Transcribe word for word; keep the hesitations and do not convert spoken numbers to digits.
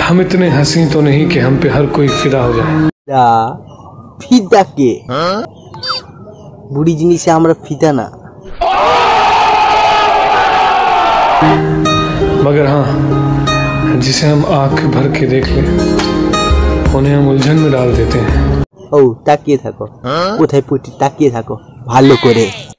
हम इतने हसीन तो नहीं कि हम पे हर कोई फिदा हो जाए। फिदा के बुढ़ी जिनिस हमरा फिदा ना, मगर हाँ जिसे हम आंख भर के देख ले उन्हें हम उलझन में डाल देते हैं। ओ ताकिए थाको, कोथाय पुटी ताकिए थाको भालो करे।